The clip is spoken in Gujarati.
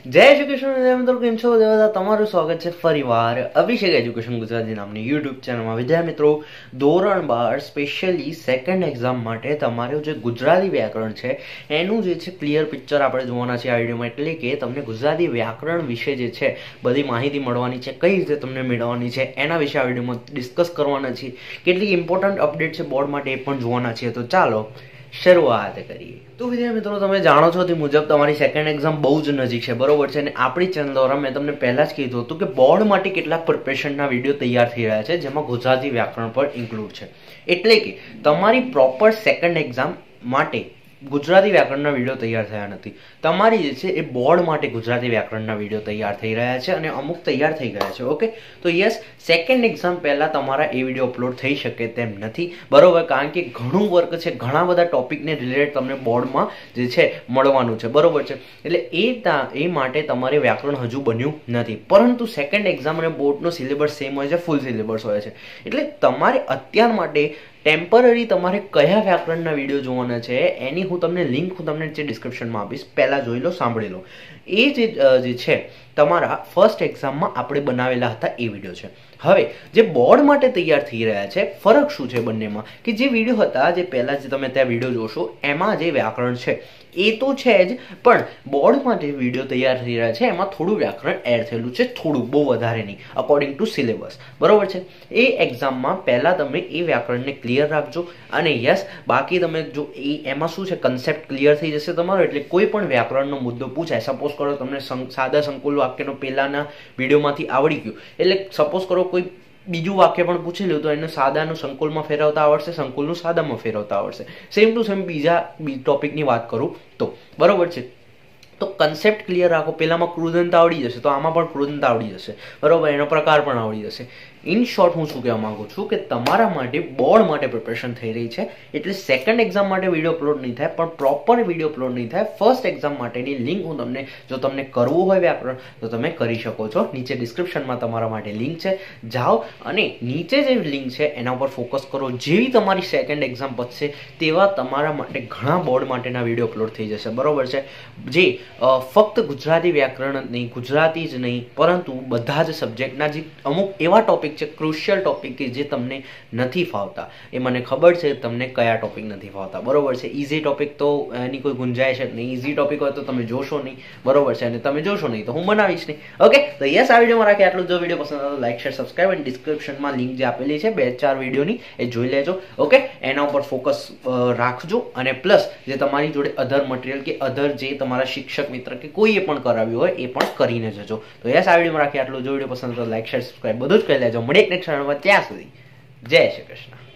જય શ્રી કૃષ્ણ મિત્રો, કેમ છો? તમારું સ્વાગત છે ફરીવાર અભિષેક એજ્યુકેશન ગુજરાતી નામની યુટ્યુબ ચેનલમાં. વિદ્યાર્થી મિત્રો, ધોરણ 12 સ્પેશિયલી સેકન્ડ એક્ઝામ માટે તમારું જે ગુજરાતી વ્યાકરણ છે એનું જે છે ક્લિયર પિક્ચર આપણે જોવાના છે આ વિડીયોમાં. એટલે કે તમને ગુજરાતી વ્યાકરણ વિશે જે છે બધી માહિતી મળવાની છે, કઈ રીતે તમને મેળવવાની છે એના વિશે આ વિડીયોમાં ડિસ્કસ કરવાના છીએ. કેટલી ઇમ્પોર્ટન્ટ અપડેટ છે બોર્ડ માટે એ પણ જોવાના છીએ. તો ચાલો શરૂઆત કરીએ. તો વિદ્યાર્થી મિત્રો, તમે જાણો છો તે મુજબ તમારી સેકન્ડ એક્ઝામ બહુ જ નજીક છે, બરોબર છે. અને આપણી ચેનલ દ્વારા મેં તમને પહેલા જ કીધું હતું કે બોર્ડ માટે કેટલાક પ્રિપરેશનના વિડીયો તૈયાર થઈ રહ્યા છે, જેમાં ગુજરાતી વ્યાકરણ પર ઇન્ક્લુડ છે. એટલે કે તમારી પ્રોપર સેકન્ડ એક્ઝામ માટે ગુજરાતી વ્યાકરણના વિડીયો તૈયાર થયા નથી. તમારી જે છે એ બોર્ડ માટે ગુજરાતી વ્યાકરણના વિડીયો તૈયાર થઈ રહ્યા છે અને અમુક તૈયાર થઈ ગયા છે. ઓકે, તો યસ, સેકન્ડ એક્ઝામ પહેલા તમારા એ વિડીયો અપલોડ થઈ શકે તેમ નથી, બરોબર. કારણ કે ઘણું વર્ક છે, ઘણા બધા ટોપિકને રિલેટેડ તમને બોર્ડમાં જે છે મળવાનું છે, બરોબર છે. એટલે એ માટે તમારે વ્યાકરણ હજુ બન્યું નથી. પરંતુ સેકન્ડ એક્ઝામ અને બોર્ડનો સિલેબસ સેમ હોય છે, ફૂલ સિલેબસ હોય છે. એટલે તમારે અત્યાર માટે ટેમ્પરરી તમારે કયા વ્યાકરણના વિડીયો જોવાના છે એની હું તમને લિંક નીચે ડિસ્ક્રિપ્શનમાં આપીશ. પહેલા જોઈ લો, સાંભળી લો. એ જે છે તમારા ફર્સ્ટ એક્ઝામમાં આપણે બનાવેલા હતા એ વિડીયો છે. હવે જે બોર્ડ માટે તૈયાર થઈ રહ્યા છે, ફરક શું છે બંનેમાં? કે જે વિડીયો હતા, જે પહેલા જે તમે ત્યાં વિડીયો જોશો એમાં જે વ્યાકરણ છે એ તો છે જ, પણ બોર્ડમાં જે વિડીયો તૈયાર થઈ રહ્યા છે એમાં થોડું વ્યાકરણ એડ થયેલું છે, થોડું, બહુ વધારે નહીં, અકોર્ડિંગ ટુ સિલેબસ, બરોબર છે. એ એક્ઝામમાં પહેલાં તમે એ વ્યાકરણને ક્લિયર રાખજો. અને યસ, બાકી તમે જો એમાં શું છે, કન્સેપ્ટ ક્લિયર થઈ જશે તમારો. એટલે કોઈ પણ વ્યાકરણનો મુદ્દો પૂછાય, સપોઝ કરો તમને સાદા સંકુલ વાક્યનો પહેલાના વિડીયોમાંથી આવડી ગયું, એટલે સપોઝ કરો કોઈ બીજું વાક્ય પણ પૂછી લ્યું તો એને સાદાનું સંકુલમાં ફેરવતા આવડશે, સંકુલનું સાદામાં ફેરવતા આવડશે. સેમ ટુ સેમ બીજા ટોપિકની વાત કરું તો, બરોબર છે. તો કન્સેપ્ટ ક્લિયર રાખો. પહેલામાં કૃદંત આવડી જશે તો આમાં પણ કૃદંત આવડી જશે, બરોબર. એનો પ્રકાર પણ આવડી જશે. ઇન શોર્ટ હું શું કહેવા માંગુ છું કે તમારા માટે બોર્ડ માટે પ્રિપરેશન થઈ રહી છે. એટલે સેકન્ડ એક્ઝામ માટે વિડીયો અપલોડ નહીં થાય, પણ પ્રોપર વિડીયો અપલોડ નહીં થાય. ફર્સ્ટ એક્ઝામ માટેની લિંક હું તમને, જો તમને કરવું હોય વ્યાકરણ તો તમે કરી શકો છો. નીચે ડિસ્ક્રિપ્શનમાં તમારા માટે લિંક છે, જાઓ અને નીચે જે લિંક છે એના ઉપર ફોકસ કરો. જેવી તમારી સેકન્ડ એક્ઝામ પતશે તેવા તમારા માટે ઘણા બોર્ડ માટેના વિડીયો અપલોડ થઈ જશે, બરોબર છે. જે ફક્ત ગુજરાતી વ્યાકરણ જ નહીં, ગુજરાતી જ નહીં, પરંતુ બધા જ સબ્જેક્ટના જે અમુક એવા ટોપિક છે, ક્રુશિયલ ટોપિક કે જે તમને નથી ફાવતા. એ મને ખબર છે તમને કયા ટોપિક નથી ફાવતા, બરોબર છે. ઇઝી ટોપિક તો એની કોઈ ગુંજાઈશ જ નહીં. ઇઝી ટોપિક હોય તો તમે જોશો નહીં, બરોબર છે. અને તમે જોશો નહીં તો હું બનાવીશ નહીં. ઓકે, તો યસ, આ વિડીયોમાં રાખીએ આટલું. જો વિડીયો પસંદ આવે તો લાઈક, શેર, સબસ્ક્રાઈબ અને ડિસ્ક્રિપ્શનમાં લિંક જે આપેલી છે 2-4 વિડીયોની એ જોઈ લેજો. ઓકે, એના ઉપર ફોકસ રાખજો. અને પ્લસ જે તમારી જોડે અધર મટીરિયલ કે અધર જે તમારા શિક્ષક મિત્ર કે કોઈએ પણ કરાવ્યું હોય એ પણ કરીને જજો. તો યસ, આ વિડીયોમાં રાખીએ આટલું. જો વિડીયો પસંદ આવે તો લાઈક, શેર, સબસ્ક્રાઈબ બધું જ કરી લેજો. મળીએ નેક્સ્ટ વિડીયોમાં. ત્યાં સુધી જય શ્રી કૃષ્ણ.